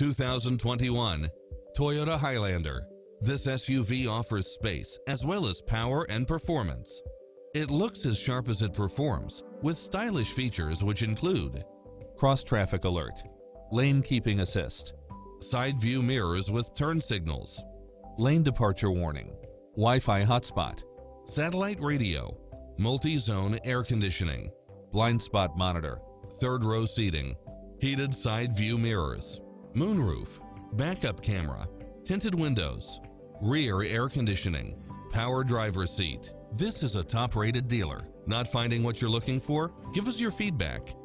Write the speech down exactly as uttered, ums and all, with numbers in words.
two thousand twenty-one Toyota Highlander. This S U V offers space as well as power and performance. It looks as sharp as it performs, with stylish features which include cross-traffic alert, lane keeping assist, side view mirrors with turn signals, lane departure warning, Wi-Fi hotspot, satellite radio, multi-zone air conditioning, blind spot monitor, third row seating, heated side view mirrors, moonroof, backup camera, tinted windows, rear air conditioning, power driver seat. This is a top-rated dealer. Not finding what you're looking for? Give us your feedback.